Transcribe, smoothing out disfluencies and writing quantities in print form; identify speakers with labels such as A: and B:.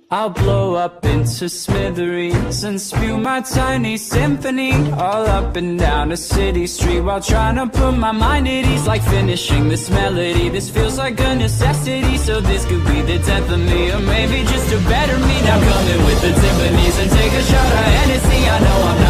A: I'll blow up into smithereens and spew my tiny symphony all up and down a city street while trying to put my mind at ease. Like finishing this melody, this feels like a necessity. So this could be the death of me, or maybe just a better me. Now come in with the timpanis and take a shot of Hennessy. I know I'm not